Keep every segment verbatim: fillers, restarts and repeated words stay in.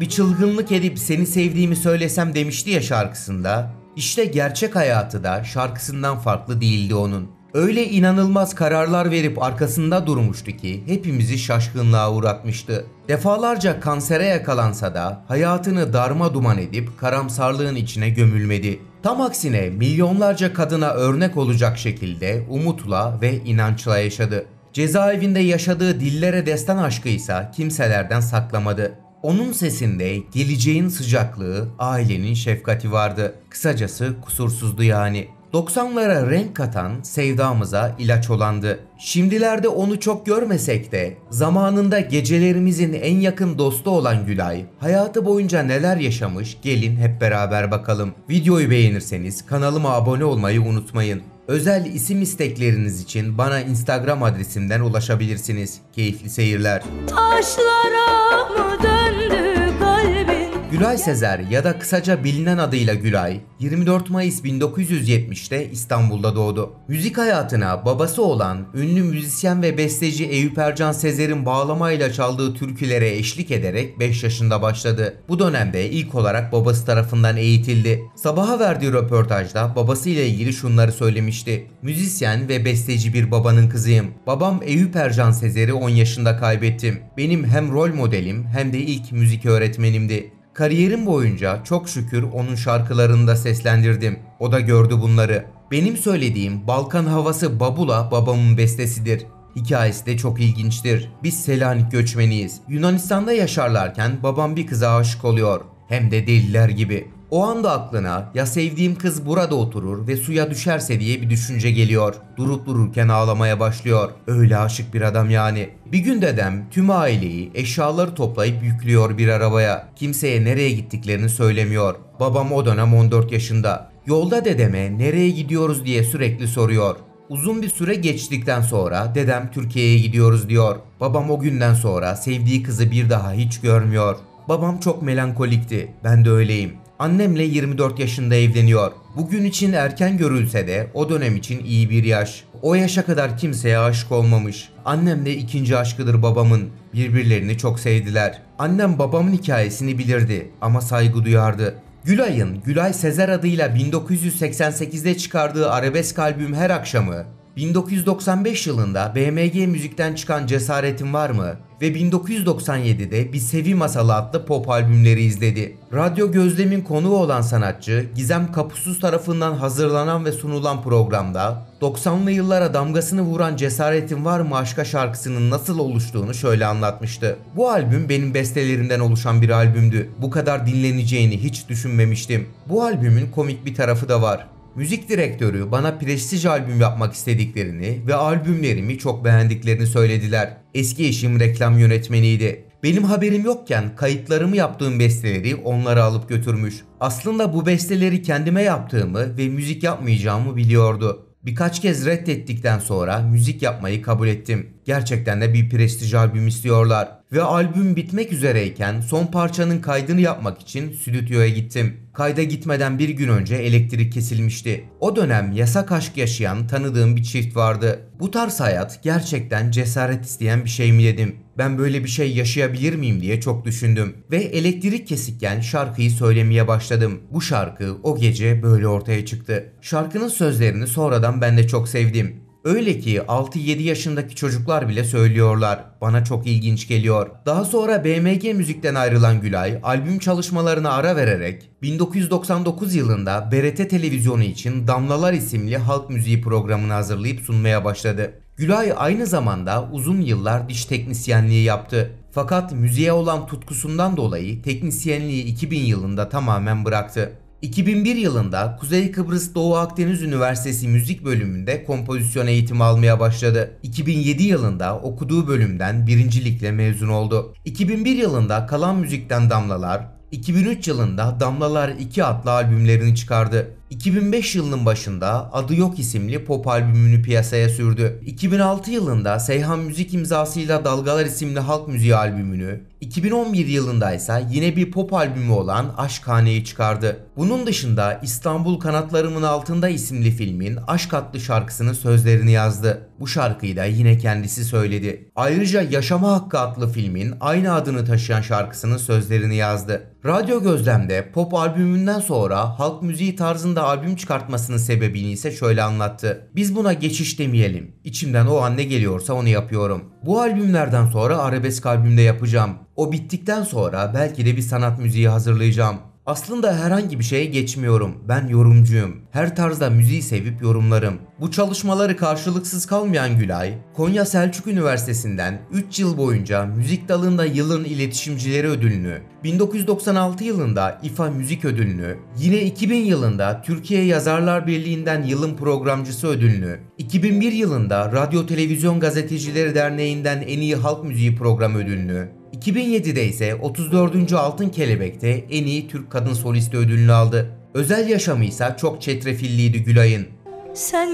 bir çılgınlık edip seni sevdiğimi söylesem demişti ya şarkısında. İşte gerçek hayatı da şarkısından farklı değildi onun. Öyle inanılmaz kararlar verip arkasında durmuştu ki hepimizi şaşkınlığa uğratmıştı. Defalarca kansere yakalansa da hayatını darma duman edip karamsarlığın içine gömülmedi. Tam aksine milyonlarca kadına örnek olacak şekilde umutla ve inançla yaşadı. Cezaevinde yaşadığı dillere destan aşkıysa kimselerden saklamadı. Onun sesinde geleceğin sıcaklığı, ailenin şefkati vardı. Kısacası kusursuzdu yani. doksanlara renk katan, sevdamıza ilaç olandı. Şimdilerde onu çok görmesek de zamanında gecelerimizin en yakın dostu olan Gülay, hayatı boyunca neler yaşamış gelin hep beraber bakalım. Videoyu beğenirseniz kanalıma abone olmayı unutmayın. Özel isim istekleriniz için bana Instagram adresimden ulaşabilirsiniz. Keyifli seyirler. Taşlara mı döndü kalbin? Gülay Sezer ya da kısaca bilinen adıyla Gülay, yirmi dört Mayıs bin dokuz yüz yetmişte İstanbul'da doğdu. Müzik hayatına babası olan ünlü müzisyen ve besteci Eyüp Ercan Sezer'in bağlamayla çaldığı türkülere eşlik ederek beş yaşında başladı. Bu dönemde ilk olarak babası tarafından eğitildi. Sabah'a verdiği röportajda babasıyla ilgili şunları söylemişti. Müzisyen ve besteci bir babanın kızıyım. Babam Eyüp Ercan Sezer'i on yaşında kaybettim. Benim hem rol modelim hem de ilk müzik öğretmenimdi. Kariyerim boyunca çok şükür onun şarkılarını da seslendirdim. O da gördü bunları. Benim söylediğim Balkan Havası Babula babamın bestesidir. Hikayesi de çok ilginçtir. Biz Selanik göçmeniyiz. Yunanistan'da yaşarlarken babam bir kıza aşık oluyor. Hem de deliler gibi. O anda aklına ya sevdiğim kız burada oturur ve suya düşerse diye bir düşünce geliyor. Durup dururken ağlamaya başlıyor. Öyle aşık bir adam yani. Bir gün dedem tüm aileyi eşyaları toplayıp yüklüyor bir arabaya. Kimseye nereye gittiklerini söylemiyor. Babam o dönem on dört yaşında. Yolda dedeme nereye gidiyoruz diye sürekli soruyor. Uzun bir süre geçtikten sonra dedem Türkiye'ye gidiyoruz diyor. Babam o günden sonra sevdiği kızı bir daha hiç görmüyor. Babam çok melankolikti. Ben de öyleyim. Annemle yirmi dört yaşında evleniyor. Bugün için erken görülse de o dönem için iyi bir yaş. O yaşa kadar kimseye aşık olmamış. Annem de ikinci aşkıdır babamın. Birbirlerini çok sevdiler. Annem babamın hikayesini bilirdi ama saygı duyardı. Gülay'ın Gülay Sezer adıyla bin dokuz yüz seksen sekizde çıkardığı arabesk albüm Her Akşamı, bin dokuz yüz doksan beş yılında B M G Müzik'ten çıkan Cesaretin Var Mı ve bin dokuz yüz doksan yedide Bir Sevi Masalı adlı pop albümleri izledi. Radyo Gözlem'in konuğu olan sanatçı Gizem Kapusuz tarafından hazırlanan ve sunulan programda doksanlı yıllara damgasını vuran Cesaretin Var Mı Aşka şarkısının nasıl oluştuğunu şöyle anlatmıştı. Bu albüm benim bestelerimden oluşan bir albümdü. Bu kadar dinleneceğini hiç düşünmemiştim. Bu albümün komik bir tarafı da var. Müzik direktörü bana prestij albüm yapmak istediklerini ve albümlerimi çok beğendiklerini söylediler. Eski eşim reklam yönetmeniydi. Benim haberim yokken kayıtlarımı yaptığım besteleri onlara alıp götürmüş. Aslında bu besteleri kendime yaptığımı ve müzik yapmayacağımı biliyordu. Birkaç kez reddettikten sonra müzik yapmayı kabul ettim. Gerçekten de bir prestij albüm istiyorlar. Ve albüm bitmek üzereyken son parçanın kaydını yapmak için stüdyoya gittim. Kayda gitmeden bir gün önce elektrik kesilmişti. O dönem yasak aşk yaşayan tanıdığım bir çift vardı. Bu tarz hayat gerçekten cesaret isteyen bir şey mi dedim. Ben böyle bir şey yaşayabilir miyim diye çok düşündüm. Ve elektrik kesikken şarkıyı söylemeye başladım. Bu şarkı o gece böyle ortaya çıktı. Şarkının sözlerini sonradan ben de çok sevdim. Öyle ki altı yedi yaşındaki çocuklar bile söylüyorlar. Bana çok ilginç geliyor. Daha sonra B M G Müzik'ten ayrılan Gülay, albüm çalışmalarına ara vererek bin dokuz yüz doksan dokuz yılında B R T televizyonu için Damlalar isimli halk müziği programını hazırlayıp sunmaya başladı. Gülay aynı zamanda uzun yıllar diş teknisyenliği yaptı. Fakat müziğe olan tutkusundan dolayı teknisyenliği iki bin yılında tamamen bıraktı. iki bin bir yılında Kuzey Kıbrıs Doğu Akdeniz Üniversitesi Müzik Bölümünde kompozisyon eğitimi almaya başladı. iki bin yedi yılında okuduğu bölümden birincilikle mezun oldu. iki bin bir yılında Kalan Müzik'ten Damlalar, iki bin üç yılında Damlalar iki adlı albümlerini çıkardı. iki bin beş yılının başında Adı Yok isimli pop albümünü piyasaya sürdü. iki bin altı yılında Seyhan Müzik imzasıyla Dalgalar isimli halk müziği albümünü, iki bin on bir yılında ise yine bir pop albümü olan Aşkhane'yi çıkardı. Bunun dışında İstanbul Kanatlarımın Altında isimli filmin Aşk adlı şarkısının sözlerini yazdı. Bu şarkıyı da yine kendisi söyledi. Ayrıca Yaşama Hakkı adlı filmin aynı adını taşıyan şarkısının sözlerini yazdı. Radyo Gözlem'de pop albümünden sonra halk müziği tarzında albüm çıkartmasının sebebini ise şöyle anlattı. Biz buna geçiş demeyelim. İçimden o an ne geliyorsa onu yapıyorum. Bu albümlerden sonra arabesk albümde yapacağım. O bittikten sonra belki de bir sanat müziği hazırlayacağım. Aslında herhangi bir şeye geçmiyorum. Ben yorumcuyum. Her tarzda müziği sevip yorumlarım. Bu çalışmaları karşılıksız kalmayan Gülay, Konya Selçuk Üniversitesi'nden üç yıl boyunca müzik dalında yılın iletişimcileri ödülünü, bin dokuz yüz doksan altı yılında İFA Müzik Ödülünü, yine iki bin yılında Türkiye Yazarlar Birliği'nden yılın programcısı ödülünü, iki bin bir yılında Radyo Televizyon Gazetecileri Derneği'nden en iyi halk müziği programı ödülünü, iki bin yedide ise otuz dördüncü Altın Kelebek'te en iyi Türk kadın solisti ödülünü aldı. Özel yaşamı ise çok çetrefilliydi Gülay'ın. Sen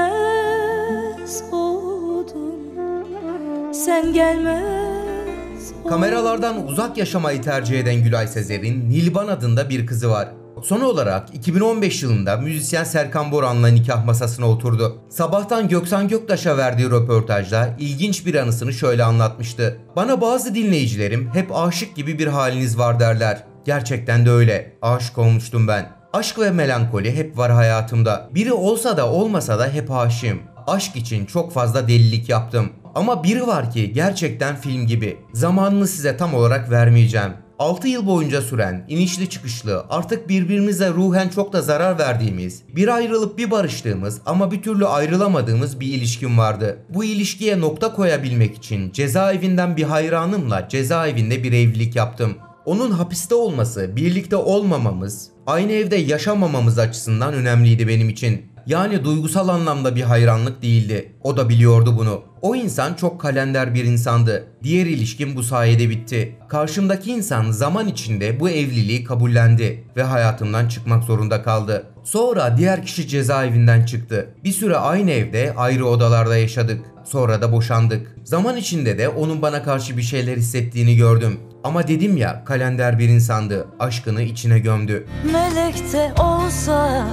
gelmez oldun, sen gelmez oldun. Kameralardan uzak yaşamayı tercih eden Gülay Sezer'in Nilban adında bir kızı var. Son olarak iki bin on beş yılında müzisyen Serkan Boran'la nikah masasına oturdu. Sabahtan Göksan Göktaş'a verdiği röportajda ilginç bir anısını şöyle anlatmıştı. Bana bazı dinleyicilerim hep aşık gibi bir haliniz var derler. Gerçekten de öyle. Aşık olmuştum ben. Aşk ve melankoli hep var hayatımda. Biri olsa da olmasa da hep aşığım. Aşk için çok fazla delilik yaptım. Ama biri var ki gerçekten film gibi. Zamanını size tam olarak vermeyeceğim. altı yıl boyunca süren, inişli çıkışlı, artık birbirimize ruhen çok da zarar verdiğimiz, bir ayrılıp bir barıştığımız ama bir türlü ayrılamadığımız bir ilişkim vardı. Bu ilişkiye nokta koyabilmek için cezaevinden bir hayranımla cezaevinde bir evlilik yaptım. Onun hapiste olması, birlikte olmamamız, aynı evde yaşamamamız açısından önemliydi benim için. Yani duygusal anlamda bir hayranlık değildi. O da biliyordu bunu. O insan çok kalender bir insandı. Diğer ilişkim bu sayede bitti. Karşımdaki insan zaman içinde bu evliliği kabullendi ve hayatımdan çıkmak zorunda kaldı. Sonra diğer kişi cezaevinden çıktı. Bir süre aynı evde, ayrı odalarda yaşadık. Sonra da boşandık. Zaman içinde de onun bana karşı bir şeyler hissettiğini gördüm. Ama dedim ya, kalender bir insandı. Aşkını içine gömdü. Melek de olsak,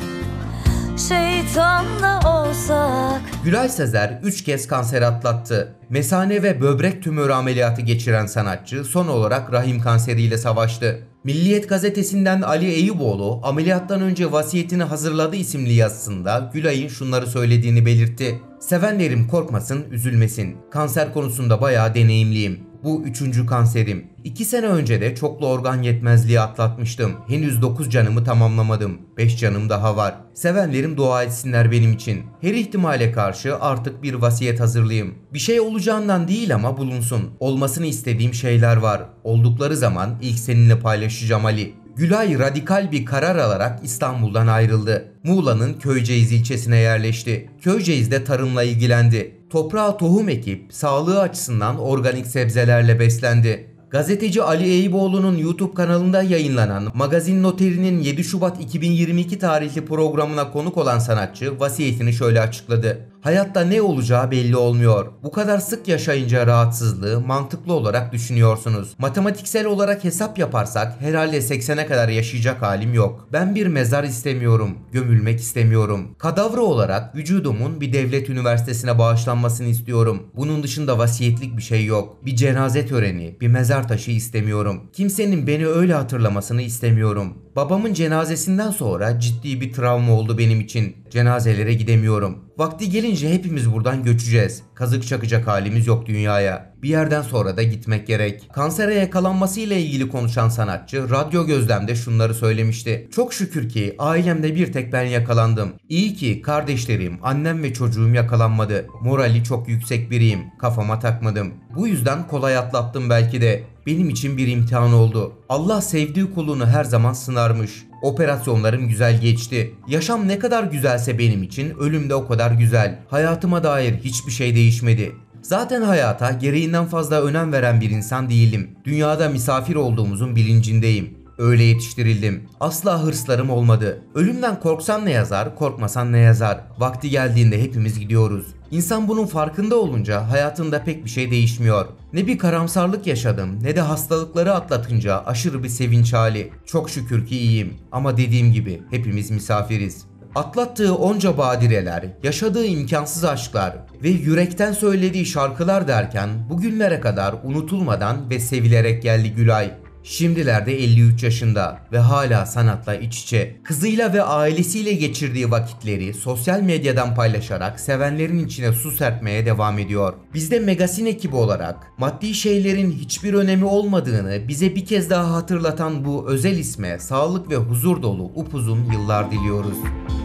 şeytan da olsak. Gülay Sezer üç kez kanser atlattı. Mesane ve böbrek tümörü ameliyatı geçiren sanatçı son olarak rahim kanseriyle savaştı. Milliyet gazetesinden Ali Eyüboğlu ameliyattan önce vasiyetini hazırladı isimli yazısında Gülay'ın şunları söylediğini belirtti. Sevenlerim korkmasın, üzülmesin. Kanser konusunda bayağı deneyimliyim. Bu üçüncü kanserim. iki sene önce de çoklu organ yetmezliği atlatmıştım. Henüz dokuz canımı tamamlamadım. beş canım daha var. Sevenlerim dua etsinler benim için. Her ihtimale karşı artık bir vasiyet hazırlayayım. Bir şey olacağından değil ama bulunsun. Olmasını istediğim şeyler var. Oldukları zaman ilk seninle paylaşacağım Ali. Gülay radikal bir karar alarak İstanbul'dan ayrıldı. Muğla'nın Köyceğiz ilçesine yerleşti. Köyceğiz'de tarımla ilgilendi. Toprağa tohum ekip sağlığı açısından organik sebzelerle beslendi. Gazeteci Ali Eyüboğlu'nun YouTube kanalında yayınlanan Magazin Noteri'nin yedi Şubat iki bin yirmi iki tarihli programına konuk olan sanatçı vasiyetini şöyle açıkladı. Hayatta ne olacağı belli olmuyor. Bu kadar sık yaşayınca rahatsızlığı mantıklı olarak düşünüyorsunuz. Matematiksel olarak hesap yaparsak herhalde seksene kadar yaşayacak halim yok. Ben bir mezar istemiyorum. Gömülmek istemiyorum. Kadavra olarak vücudumun bir devlet üniversitesine bağışlanmasını istiyorum. Bunun dışında vasiyetlik bir şey yok. Bir cenaze töreni, bir mezar taşı istemiyorum. Kimsenin beni öyle hatırlamasını istemiyorum. Babamın cenazesinden sonra ciddi bir travma oldu benim için. Cenazelere gidemiyorum. Vakti gelince hepimiz buradan göçeceğiz. Kazık çakacak halimiz yok dünyaya. Bir yerden sonra da gitmek gerek. Kansere yakalanmasıyla ilgili konuşan sanatçı Radyo Gözlem'de şunları söylemişti. Çok şükür ki ailemde bir tek ben yakalandım. İyi ki kardeşlerim, annem ve çocuğum yakalanmadı. Morali çok yüksek biriyim. Kafama takmadım. Bu yüzden kolay atlattım belki de. Benim için bir imtihan oldu. Allah sevdiği kulunu her zaman sınarmış. Operasyonlarım güzel geçti. Yaşam ne kadar güzelse benim için ölüm de o kadar güzel. Hayatıma dair hiçbir şey değişmedi. Zaten hayata gereğinden fazla önem veren bir insan değilim. Dünyada misafir olduğumuzun bilincindeyim. Öyle yetiştirildim. Asla hırslarım olmadı. Ölümden korksan ne yazar, korkmasan ne yazar. Vakti geldiğinde hepimiz gidiyoruz. İnsan bunun farkında olunca hayatında pek bir şey değişmiyor. Ne bir karamsarlık yaşadım ne de hastalıkları atlatınca aşırı bir sevinç hali. Çok şükür ki iyiyim ama dediğim gibi hepimiz misafiriz. Atlattığı onca badireler, yaşadığı imkansız aşklar ve yürekten söylediği şarkılar derken bugünlere kadar unutulmadan ve sevilerek geldi Gülay. Şimdilerde elli üç yaşında ve hala sanatla iç içe. Kızıyla ve ailesiyle geçirdiği vakitleri sosyal medyadan paylaşarak sevenlerin içine su serpmeye devam ediyor. Biz de Megasin ekibi olarak maddi şeylerin hiçbir önemi olmadığını bize bir kez daha hatırlatan bu özel isme sağlık ve huzur dolu upuzun yıllar diliyoruz.